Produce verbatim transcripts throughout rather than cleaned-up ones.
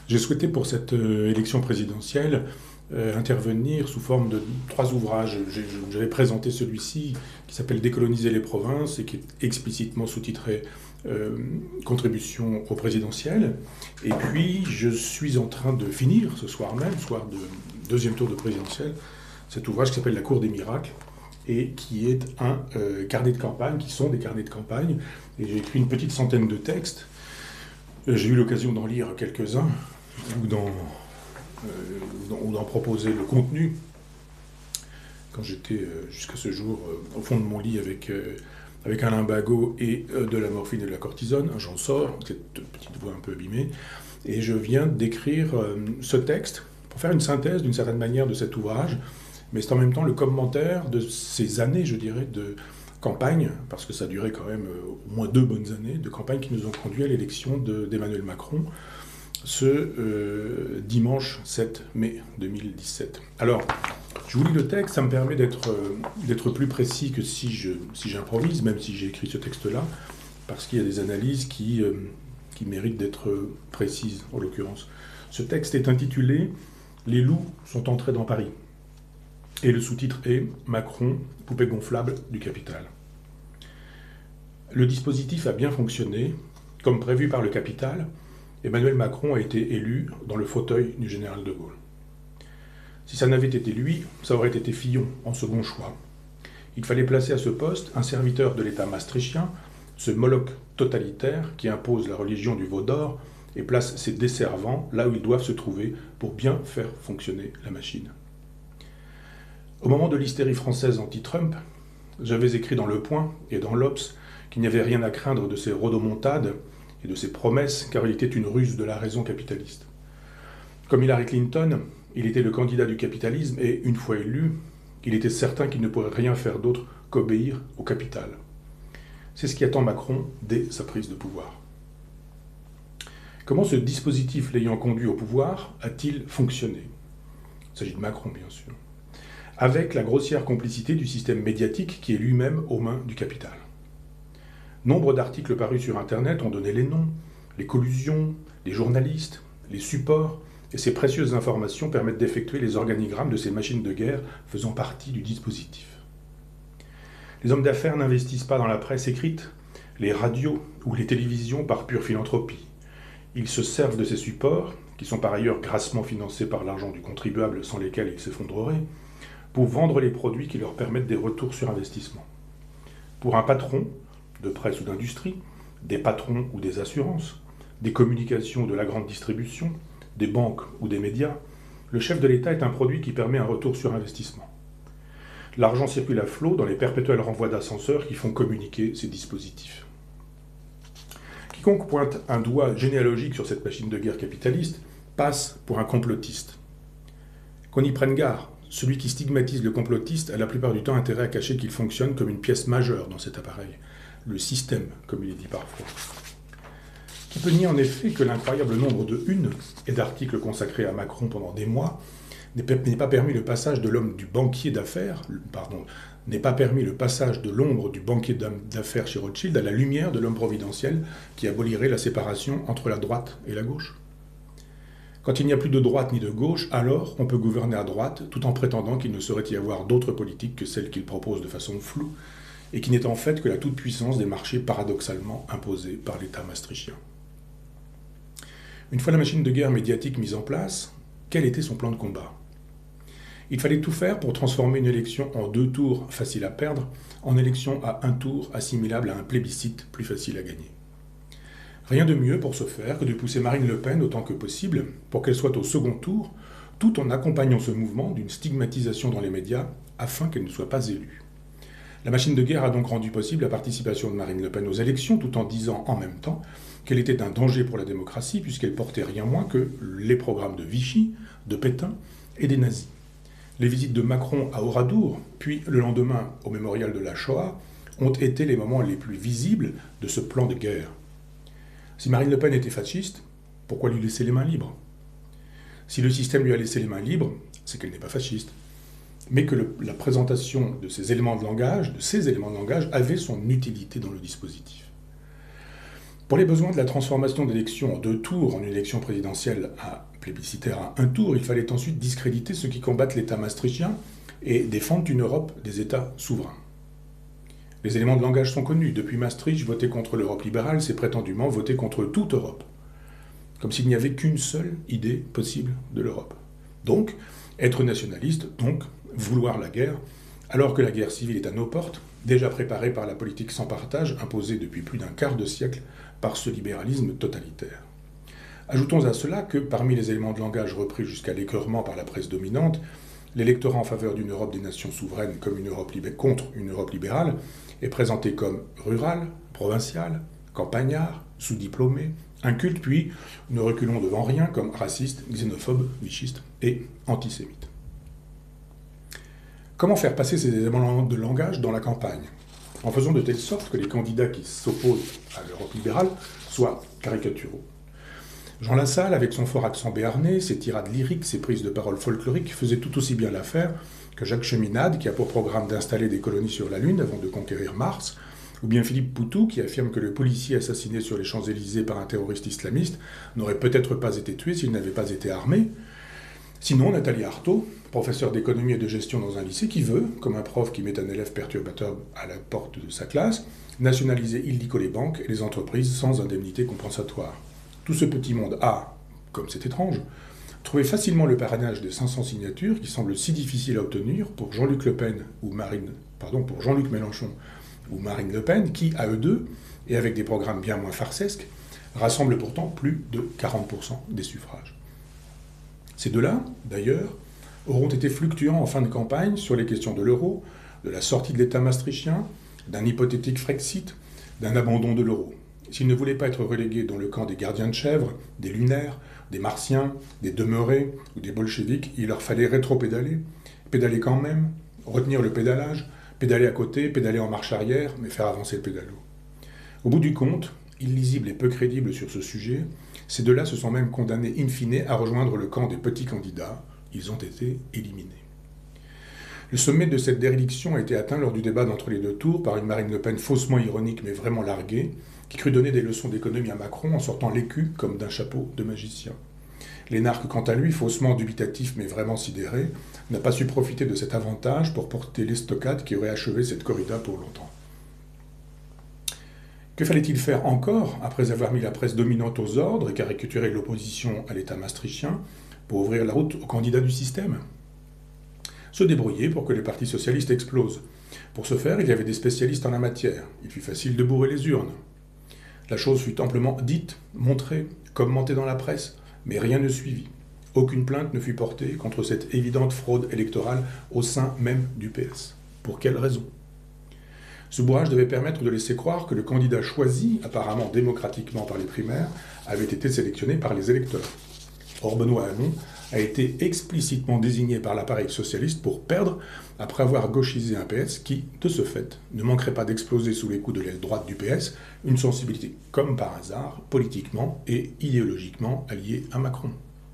J'ai souhaité pour cette euh, élection présidentielle euh, intervenir sous forme de trois ouvrages. J'avais présenté celui-ci qui s'appelle Décoloniser les provinces et qui est explicitement sous-titré euh, Contribution au présidentiel. Et puis je suis en train de finir ce soir même, soir de deuxième tour de présidentiel, cet ouvrage qui s'appelle La Cour des miracles et qui est un euh, carnet de campagne, qui sont des carnets de campagne. Et j'ai écrit une petite centaine de textes. J'ai eu l'occasion d'en lire quelques-uns ou d'en, euh, ou d'en proposer le contenu quand j'étais euh, jusqu'à ce jour euh, au fond de mon lit avec, euh, avec un limbago et euh, de la morphine et de la cortisone. J'en sors, cette petite voix un peu abîmée, et je viens d'écrire euh, ce texte pour faire une synthèse d'une certaine manière de cet ouvrage, mais c'est en même temps le commentaire de ces années, je dirais, de campagne, parce que ça a duré quand même euh, au moins deux bonnes années, de campagne qui nous ont conduit à l'élection de, d'Emmanuel Macron ce euh, dimanche sept mai deux mille dix-sept. Alors, je vous lis le texte, ça me permet d'être, euh, d'être plus précis que si, je, si j'improvise, même si j'ai écrit ce texte-là, parce qu'il y a des analyses qui, euh, qui méritent d'être précises, en l'occurrence. Ce texte est intitulé « Les loups sont entrés dans Paris ». Et le sous-titre est « Macron, poupée gonflable du capital ». Le dispositif a bien fonctionné. Comme prévu par le capital, Emmanuel Macron a été élu dans le fauteuil du général de Gaulle. Si ça n'avait été lui, ça aurait été Fillon en second choix. Il fallait placer à ce poste un serviteur de l'État maastrichtien, ce Moloch totalitaire qui impose la religion du veau d'or et place ses desservants là où ils doivent se trouver pour bien faire fonctionner la machine. Au moment de l'hystérie française anti-Trump, j'avais écrit dans Le Point et dans l'Obs qu'il n'y avait rien à craindre de ces rodomontades et de ses promesses, car il était une ruse de la raison capitaliste. Comme Hillary Clinton, il était le candidat du capitalisme et, une fois élu, il était certain qu'il ne pourrait rien faire d'autre qu'obéir au capital. C'est ce qui attend Macron dès sa prise de pouvoir. Comment ce dispositif l'ayant conduit au pouvoir a-t-il fonctionné? Il s'agit de Macron, bien sûr. Avec la grossière complicité du système médiatique qui est lui-même aux mains du capital. Nombre d'articles parus sur Internet ont donné les noms, les collusions, les journalistes, les supports, et ces précieuses informations permettent d'effectuer les organigrammes de ces machines de guerre faisant partie du dispositif. Les hommes d'affaires n'investissent pas dans la presse écrite, les radios ou les télévisions par pure philanthropie. Ils se servent de ces supports, qui sont par ailleurs grassement financés par l'argent du contribuable sans lesquels ils s'effondreraient, pour vendre les produits qui leur permettent des retours sur investissement. Pour un patron, de presse ou d'industrie, des patrons ou des assurances, des communications ou de la grande distribution, des banques ou des médias, le chef de l'État est un produit qui permet un retour sur investissement. L'argent circule à flot dans les perpétuels renvois d'ascenseurs qui font communiquer ces dispositifs. Quiconque pointe un doigt généalogique sur cette machine de guerre capitaliste passe pour un complotiste. Qu'on y prenne garde, celui qui stigmatise le complotiste a la plupart du temps intérêt à cacher qu'il fonctionne comme une pièce majeure dans cet appareil. Le système, comme il est dit parfois. Qui peut nier en effet que l'incroyable nombre de unes et d'articles consacrés à Macron pendant des mois n'est pas permis le passage de l'homme du banquier d'affaires, pardon, n'est pas permis le passage de l'ombre du banquier d'affaires chez Rothschild à la lumière de l'homme providentiel qui abolirait la séparation entre la droite et la gauche. Quand il n'y a plus de droite ni de gauche, alors on peut gouverner à droite tout en prétendant qu'il ne saurait y avoir d'autres politiques que celles qu'il propose de façon floue, et qui n'est en fait que la toute-puissance des marchés paradoxalement imposés par l'État maastrichtien. Une fois la machine de guerre médiatique mise en place, quel était son plan de combat? Il fallait tout faire pour transformer une élection en deux tours facile à perdre en élection à un tour assimilable à un plébiscite plus facile à gagner. Rien de mieux pour ce faire que de pousser Marine Le Pen autant que possible pour qu'elle soit au second tour, tout en accompagnant ce mouvement d'une stigmatisation dans les médias afin qu'elle ne soit pas élue. La machine de guerre a donc rendu possible la participation de Marine Le Pen aux élections, tout en disant en même temps qu'elle était un danger pour la démocratie, puisqu'elle portait rien moins que les programmes de Vichy, de Pétain et des nazis. Les visites de Macron à Oradour, puis le lendemain au mémorial de la Shoah, ont été les moments les plus visibles de ce plan de guerre. Si Marine Le Pen était fasciste, pourquoi lui laisser les mains libres? Si le système lui a laissé les mains libres, c'est qu'elle n'est pas fasciste, mais que le, la présentation de ces éléments de langage, de ces éléments de langage, avait son utilité dans le dispositif. Pour les besoins de la transformation d'élections en deux tours en une élection présidentielle à plébiscitaire à un tour, il fallait ensuite discréditer ceux qui combattent l'État maastrichtien et défendent une Europe des États souverains. Les éléments de langage sont connus. Depuis Maastricht, voter contre l'Europe libérale, c'est prétendument voter contre toute Europe. Comme s'il n'y avait qu'une seule idée possible de l'Europe. Donc, être nationaliste, donc vouloir la guerre, alors que la guerre civile est à nos portes, déjà préparée par la politique sans partage imposée depuis plus d'un quart de siècle par ce libéralisme totalitaire. Ajoutons à cela que, parmi les éléments de langage repris jusqu'à l'écœurement par la presse dominante, l'électorat en faveur d'une Europe des nations souveraines comme une Europe libé- contre une Europe libérale est présenté comme rural, provincial, campagnard, sous-diplômé, inculte, puis ne reculons devant rien comme raciste, xénophobe, vichiste et antisémite. Comment faire passer ces éléments de langage dans la campagne? En faisant de telle sorte que les candidats qui s'opposent à l'Europe libérale soient caricaturaux. Jean Lassalle, avec son fort accent béarnais, ses tirades lyriques, ses prises de parole folkloriques, faisait tout aussi bien l'affaire que Jacques Cheminade, qui a pour programme d'installer des colonies sur la Lune avant de conquérir Mars, ou bien Philippe Poutou, qui affirme que le policier assassiné sur les Champs-Élysées par un terroriste islamiste n'aurait peut-être pas été tué s'il n'avait pas été armé. Sinon, Nathalie Arthaud, professeure d'économie et de gestion dans un lycée, qui veut, comme un prof qui met un élève perturbateur à la porte de sa classe, nationaliser illico les banques et les entreprises sans indemnité compensatoire. Tout ce petit monde a, comme c'est étrange, trouvé facilement le parrainage des cinq cents signatures qui semblent si difficiles à obtenir pour Jean-Luc Le Pen ou Marine, pardon, pour Jean-Luc Mélenchon ou Marine Le Pen, qui, à eux deux, et avec des programmes bien moins farcesques, rassemblent pourtant plus de quarante pour cent des suffrages. Ces deux-là, d'ailleurs, auront été fluctuants en fin de campagne sur les questions de l'euro, de la sortie de l'État maastrichtien, d'un hypothétique Frexit, d'un abandon de l'euro. S'ils ne voulaient pas être relégués dans le camp des gardiens de chèvre, des lunaires, des martiens, des demeurés ou des bolcheviks, il leur fallait rétro-pédaler, pédaler quand même, retenir le pédalage, pédaler à côté, pédaler en marche arrière, mais faire avancer le pédalo. Au bout du compte, illisibles et peu crédibles sur ce sujet, ces deux-là se sont même condamnés in fine à rejoindre le camp des petits candidats. Ils ont été éliminés. Le sommet de cette déréliction a été atteint lors du débat d'entre les deux tours par une Marine Le Pen faussement ironique mais vraiment larguée, qui crut donner des leçons d'économie à Macron en sortant l'écu comme d'un chapeau de magicien. L'énarque, quant à lui, faussement dubitatif mais vraiment sidéré, n'a pas su profiter de cet avantage pour porter l'estocade qui aurait achevé cette corrida pour longtemps. Que fallait-il faire encore, après avoir mis la presse dominante aux ordres et caricaturé l'opposition à l'État maastrichtien, pour ouvrir la route aux candidats du système? Se débrouiller pour que le Parti socialiste explose. Pour ce faire, il y avait des spécialistes en la matière. Il fut facile de bourrer les urnes. La chose fut amplement dite, montrée, commentée dans la presse, mais rien ne suivit. Aucune plainte ne fut portée contre cette évidente fraude électorale au sein même du P S. Pour quelle raison? Ce bourrage devait permettre de laisser croire que le candidat choisi, apparemment démocratiquement par les primaires, avait été sélectionné par les électeurs. Or, Benoît Hamon a été explicitement désigné par l'appareil socialiste pour perdre après avoir gauchisé un P S qui, de ce fait, ne manquerait pas d'exploser sous les coups de l'aile droite du P S, une sensibilité, comme par hasard, politiquement et idéologiquement alliée à Macron.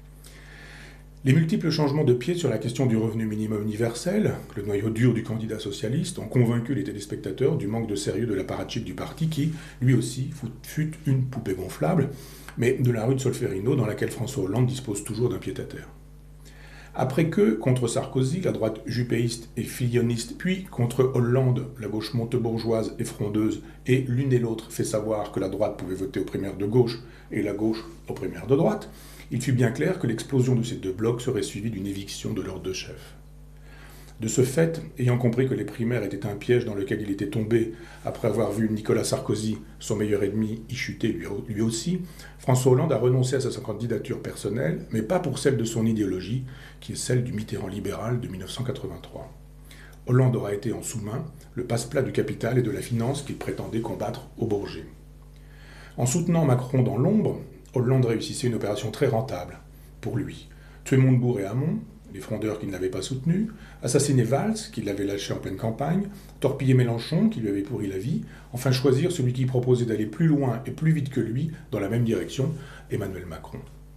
Les multiples changements de pied sur la question du revenu minimum universel, le noyau dur du candidat socialiste, ont convaincu les téléspectateurs du manque de sérieux de l'apparatchik du parti qui, lui aussi, fut une poupée gonflable, mais de la rue de Solferino dans laquelle François Hollande dispose toujours d'un pied-à-terre. Après que, contre Sarkozy, la droite jupéiste et filloniste, puis contre Hollande, la gauche montebourgeoise et frondeuse, et l'une et l'autre fait savoir que la droite pouvait voter aux primaires de gauche et la gauche aux primaires de droite, il fut bien clair que l'explosion de ces deux blocs serait suivie d'une éviction de leurs deux chefs. De ce fait, ayant compris que les primaires étaient un piège dans lequel il était tombé après avoir vu Nicolas Sarkozy, son meilleur ennemi, y chuter lui aussi, François Hollande a renoncé à sa candidature personnelle, mais pas pour celle de son idéologie, qui est celle du Mitterrand libéral de mille neuf cent quatre-vingt-trois. Hollande aura été en sous-main le passe-plat du capital et de la finance qu'il prétendait combattre au Bourget. En soutenant Macron dans l'ombre, Hollande réussissait une opération très rentable, pour lui. Tuer Montebourg et Hamon, les frondeurs qui ne l'avaient pas soutenu, assassiner Valls, qui l'avait lâché en pleine campagne, torpiller Mélenchon, qui lui avait pourri la vie, enfin choisir celui qui proposait d'aller plus loin et plus vite que lui dans la même direction, Emmanuel Macron.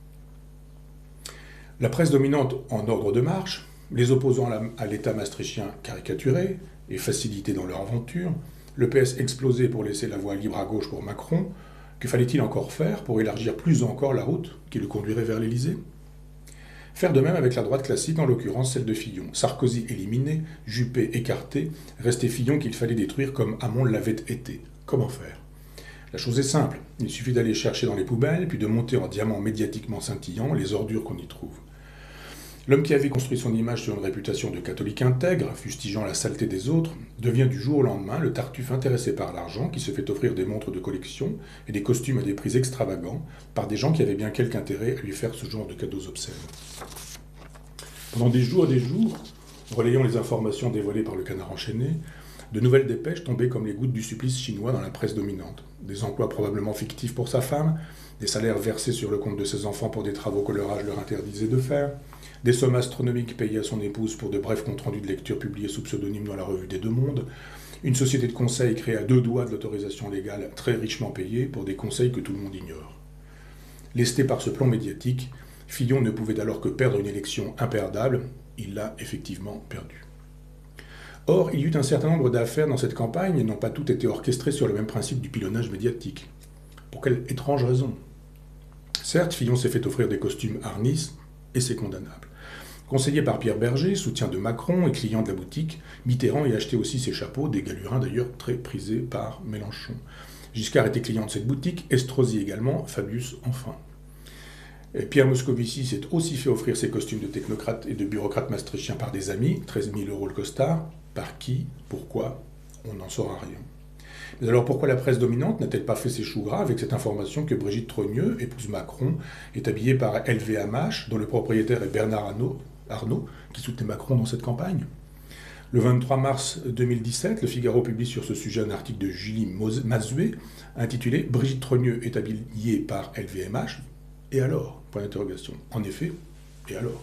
La presse dominante en ordre de marche, les opposants à l'État maastrichtien caricaturés et facilités dans leur aventure, le P S explosé pour laisser la voie libre à gauche pour Macron, Que fallait-il encore faire pour élargir plus encore la route qui le conduirait vers l'Élysée? Faire de même avec la droite classique, en l'occurrence celle de Fillon. Sarkozy éliminé, Juppé écarté, restait Fillon qu'il fallait détruire comme Hamon l'avait été. Comment faire? La chose est simple, il suffit d'aller chercher dans les poubelles, puis de monter en diamant médiatiquement scintillant les ordures qu'on y trouve. L'homme qui avait construit son image sur une réputation de catholique intègre, fustigeant la saleté des autres, devient du jour au lendemain le tartuffe intéressé par l'argent qui se fait offrir des montres de collection et des costumes à des prix extravagants par des gens qui avaient bien quelque intérêt à lui faire ce genre de cadeaux obscènes. Pendant des jours et des jours, relayant les informations dévoilées par le Canard enchaîné, de nouvelles dépêches tombaient comme les gouttes du supplice chinois dans la presse dominante. Des emplois probablement fictifs pour sa femme, des salaires versés sur le compte de ses enfants pour des travaux que leur âge leur interdisait de faire, des sommes astronomiques payées à son épouse pour de brefs comptes rendus de lecture publiés sous pseudonyme dans la revue des Deux Mondes, une société de conseil créée à deux doigts de l'autorisation légale très richement payée pour des conseils que tout le monde ignore. Lesté par ce plan médiatique, Fillon ne pouvait alors que perdre une élection imperdable. Il l'a effectivement perdue. Or, il y eut un certain nombre d'affaires dans cette campagne et n'ont pas toutes été orchestrées sur le même principe du pilonnage médiatique. Pour quelle étrange raison? Certes, Fillon s'est fait offrir des costumes harnis, et c'est condamnable. Conseillé par Pierre Berger, soutien de Macron et client de la boutique, Mitterrand y achetait aussi ses chapeaux, des galurins d'ailleurs très prisés par Mélenchon. Giscard était client de cette boutique, Estrosi également, Fabius enfin. Et Pierre Moscovici s'est aussi fait offrir ses costumes de technocrate et de bureaucrate maastrichtien par des amis, treize mille euros le costard. Par qui? Pourquoi? On n'en saura rien. Mais alors pourquoi la presse dominante n'a-t-elle pas fait ses choux gras avec cette information que Brigitte Trogneux, épouse Macron, est habillée par L V M H, dont le propriétaire est Bernard Arnault, Arnault qui soutenait Macron dans cette campagne? Le vingt-trois mars deux mille dix-sept, Le Figaro publie sur ce sujet un article de Julie Mazuet intitulé « Brigitte Trogneux est habillée par L V M H, et alors ?» Point d'interrogation. En effet, et alors?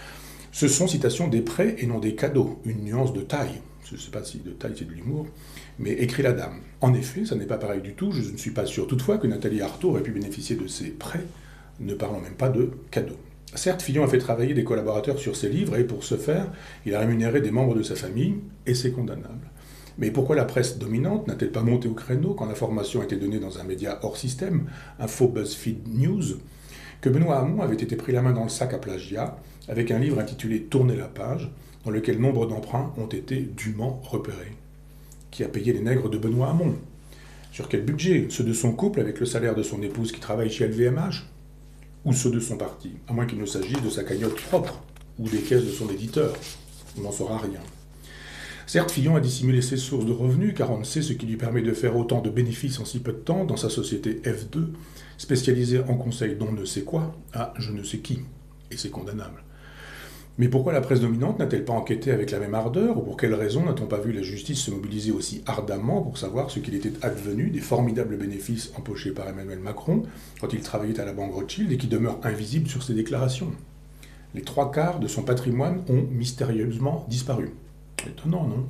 Ce sont, citation, des prêts et non des cadeaux, une nuance de taille. Je ne sais pas si de taille c'est de l'humour, mais écrit la dame. En effet, ça n'est pas pareil du tout, je ne suis pas sûr toutefois que Nathalie Arthaud aurait pu bénéficier de ces prêts, ne parlons même pas de cadeaux. Certes, Fillon a fait travailler des collaborateurs sur ses livres, et pour ce faire, il a rémunéré des membres de sa famille, et c'est condamnable. Mais pourquoi la presse dominante n'a-t-elle pas monté au créneau quand l'information a été donnée dans un média hors système, un faux BuzzFeed News, que Benoît Hamon avait été pris la main dans le sac à plagiat, avec un livre intitulé « Tournez la page », dans lequel nombre d'emprunts ont été dûment repérés. Qui a payé les nègres de Benoît Hamon? Sur quel budget? Ceux de son couple avec le salaire de son épouse qui travaille chez L V M H? Ou ceux de son parti? À moins qu'il ne s'agisse de sa cagnotte propre, ou des caisses de son éditeur. On n'en saura rien. Certes, Fillon a dissimulé ses sources de revenus, car on ne sait ce qui lui permet de faire autant de bénéfices en si peu de temps dans sa société F deux, spécialisée en conseil d'on ne sait quoi à je ne sais qui. Et c'est condamnable. Mais pourquoi la presse dominante n'a-t-elle pas enquêté avec la même ardeur, ou pour quelle raison n'a-t-on pas vu la justice se mobiliser aussi ardemment pour savoir ce qu'il était advenu des formidables bénéfices empochés par Emmanuel Macron quand il travaillait à la Banque Rothschild et qui demeurent invisibles sur ses déclarations? Les trois quarts de son patrimoine ont mystérieusement disparu. Étonnant, non?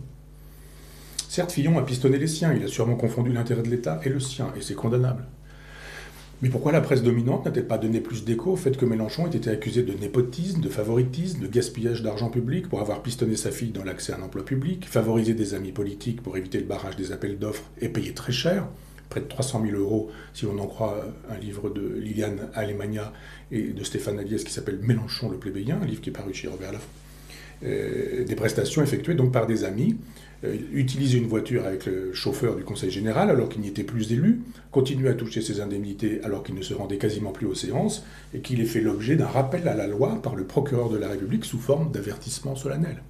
Certes, Fillon a pistonné les siens, il a sûrement confondu l'intérêt de l'État et le sien, et c'est condamnable. Mais pourquoi la presse dominante n'a-t-elle pas donné plus d'écho au fait que Mélenchon ait été accusé de népotisme, de favoritisme, de gaspillage d'argent public pour avoir pistonné sa fille dans l'accès à un emploi public, favorisé des amis politiques pour éviter le barrage des appels d'offres et payer très cher, près de trois cent mille euros, si l'on en croit un livre de Liliane Alemagna et de Stéphane Aliès qui s'appelle Mélenchon le plébéien, un livre qui est paru chez Robert Laffont. Euh, des prestations effectuées donc par des amis, euh, utiliser une voiture avec le chauffeur du Conseil général alors qu'il n'y était plus élu, continuer à toucher ses indemnités alors qu'il ne se rendait quasiment plus aux séances, et qu'il ait fait l'objet d'un rappel à la loi par le procureur de la République sous forme d'avertissement solennel.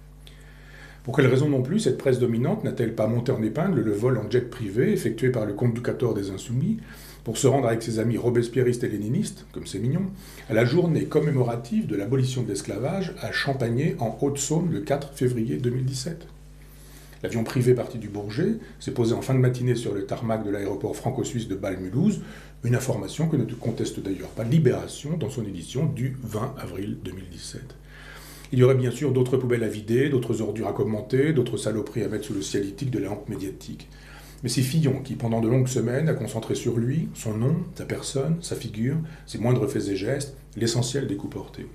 Pour quelle raison non plus cette presse dominante n'a-t-elle pas monté en épingle le vol en jet privé effectué par le conducateur des Insoumis pour se rendre avec ses amis robespierristes et léninistes, comme c'est mignon, à la journée commémorative de l'abolition de l'esclavage à Champagné, en Haute-Saône, le quatre février deux mille dix-sept. L'avion privé parti du Bourget s'est posé en fin de matinée sur le tarmac de l'aéroport franco-suisse de Bâle-Mulhouse, une information que ne conteste d'ailleurs pas Libération dans son édition du vingt avril deux mille dix-sept. Il y aurait bien sûr d'autres poubelles à vider, d'autres ordures à commenter, d'autres saloperies à mettre sous le cialytique de la lampe médiatique. Mais c'est Fillon qui, pendant de longues semaines, a concentré sur lui, son nom, sa personne, sa figure, ses moindres faits et gestes, l'essentiel des coups portés.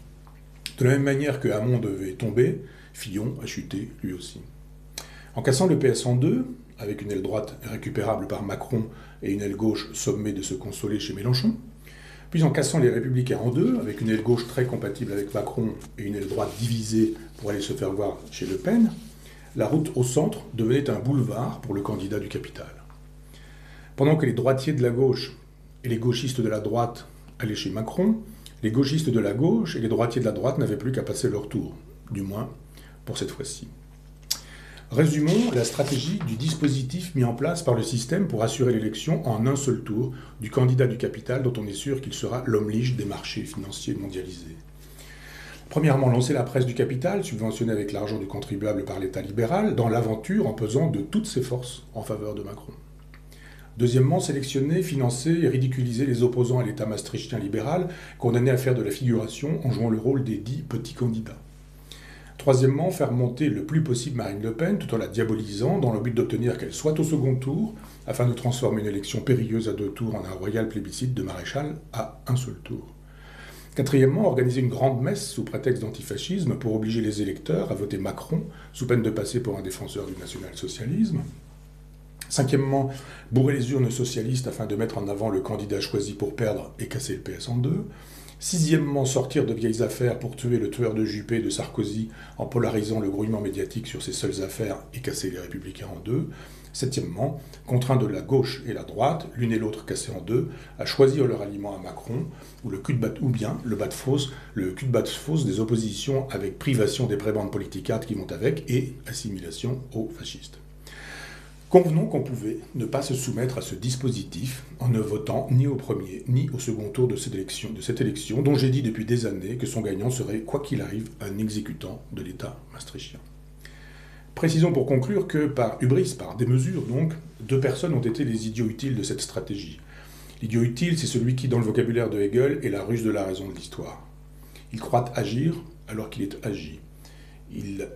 De la même manière que Hamon devait tomber, Fillon a chuté lui aussi. En cassant le P S en deux, avec une aile droite récupérable par Macron et une aile gauche sommée de se consoler chez Mélenchon, puis en cassant les Républicains en deux, avec une aile gauche très compatible avec Macron et une aile droite divisée pour aller se faire voir chez Le Pen, la route au centre devenait un boulevard pour le candidat du capital. Pendant que les droitiers de la gauche et les gauchistes de la droite allaient chez Macron, les gauchistes de la gauche et les droitiers de la droite n'avaient plus qu'à passer leur tour, du moins pour cette fois-ci. Résumons la stratégie du dispositif mis en place par le système pour assurer l'élection en un seul tour du candidat du capital dont on est sûr qu'il sera l'homme lige des marchés financiers mondialisés. Premièrement, lancer la presse du capital, subventionnée avec l'argent du contribuable par l'État libéral, dans l'aventure en pesant de toutes ses forces en faveur de Macron. Deuxièmement, sélectionner, financer et ridiculiser les opposants à l'État maastrichtien libéral, condamnés à faire de la figuration en jouant le rôle des dits petits candidats. Troisièmement, faire monter le plus possible Marine Le Pen tout en la diabolisant dans le but d'obtenir qu'elle soit au second tour, afin de transformer une élection périlleuse à deux tours en un royal plébiscite de maréchal à un seul tour. Quatrièmement, organiser une grande messe sous prétexte d'antifascisme pour obliger les électeurs à voter Macron, sous peine de passer pour un défenseur du national-socialisme. Cinquièmement, bourrer les urnes socialistes afin de mettre en avant le candidat choisi pour perdre et casser le P S en deux. Sixièmement, sortir de vieilles affaires pour tuer le tueur de Juppé de Sarkozy en polarisant le grouillement médiatique sur ses seules affaires et casser les Républicains en deux. Septièmement, contraindre la gauche et la droite, l'une et l'autre cassées en deux, à choisir leur aliment à Macron, ou, le cul de bat, ou bien le, bat de fosse, le cul de bat de fosse des oppositions avec privation des prébendes politicates qui vont avec et assimilation aux fascistes. Convenons qu'on pouvait ne pas se soumettre à ce dispositif en ne votant ni au premier ni au second tour de cette élection, de cette élection dont j'ai dit depuis des années que son gagnant serait, quoi qu'il arrive, un exécutant de l'État maastrichtien. Précisons pour conclure que, par hubris, par démesure donc, deux personnes ont été les idiots utiles de cette stratégie. L'idiot utile, c'est celui qui, dans le vocabulaire de Hegel, est la ruse de la raison de l'histoire. Il croit agir alors qu'il est agi. Il,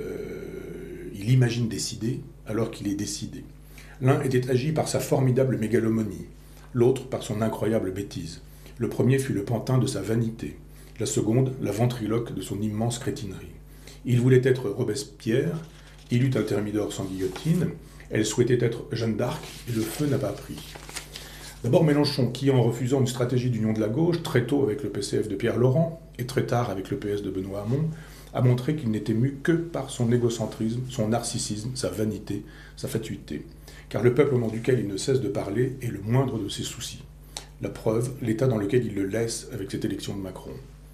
euh, il imagine décider alors qu'il est décidé. L'un était agi par sa formidable mégalomanie, l'autre par son incroyable bêtise. Le premier fut le pantin de sa vanité, la seconde la ventriloque de son immense crétinerie. Il voulait être Robespierre, il eut un thermidor sans guillotine, elle souhaitait être Jeanne d'Arc, et le feu n'a pas pris. D'abord Mélenchon, qui, en refusant une stratégie d'union de la gauche, très tôt avec le P C F de Pierre Laurent, et très tard avec le P S de Benoît Hamon, a montré qu'il n'était mu que par son égocentrisme, son narcissisme, sa vanité, sa fatuité. Car le peuple au nom duquel il ne cesse de parler est le moindre de ses soucis. La preuve, l'état dans lequel il le laisse avec cette élection de Macron.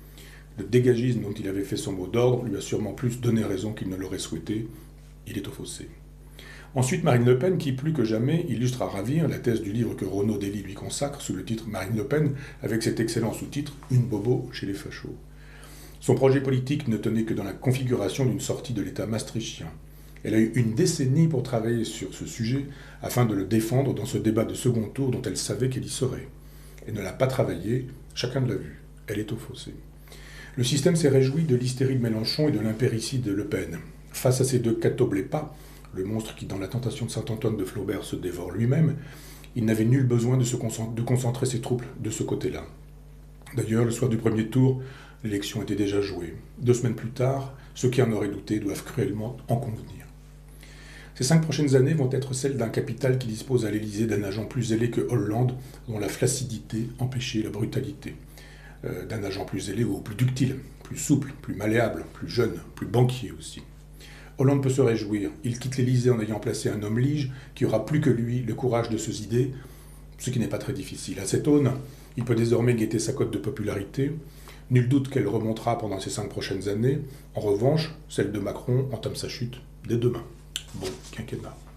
Le dégagisme dont il avait fait son mot d'ordre lui a sûrement plus donné raison qu'il ne l'aurait souhaité. Il est au fossé. Ensuite, Marine Le Pen, qui plus que jamais illustre à ravir la thèse du livre que Renaud Dely lui consacre sous le titre Marine Le Pen, avec cet excellent sous-titre « Une bobo chez les fachos ». Son projet politique ne tenait que dans la configuration d'une sortie de l'État maastrichtien. Elle a eu une décennie pour travailler sur ce sujet afin de le défendre dans ce débat de second tour dont elle savait qu'elle y serait. Elle ne l'a pas travaillé, chacun l'a vu, elle est au fossé. Le système s'est réjoui de l'hystérie de Mélenchon et de l'impéricide de Le Pen. Face à ces deux catoblépas, le monstre qui dans la tentation de Saint-Antoine de Flaubert se dévore lui-même, il n'avait nul besoin de, se concentrer, de concentrer ses troupes de ce côté-là. D'ailleurs, le soir du premier tour, l'élection était déjà jouée. Deux semaines plus tard, ceux qui en auraient douté doivent cruellement en convenir. Ces cinq prochaines années vont être celles d'un capital qui dispose à l'Élysée d'un agent plus zélé que Hollande, dont la flaccidité empêchait la brutalité. Euh, d'un agent plus zélé ou plus ductile, plus souple, plus malléable, plus jeune, plus banquier aussi. Hollande peut se réjouir. Il quitte l'Élysée en ayant placé un homme lige qui aura plus que lui le courage de se zider, ce qui n'est pas très difficile. À cette aune, il peut désormais guetter sa cote de popularité. Nul doute qu'elle remontera pendant ces cinq prochaines années. En revanche, celle de Macron entame sa chute dès demain. Bon quinquennat.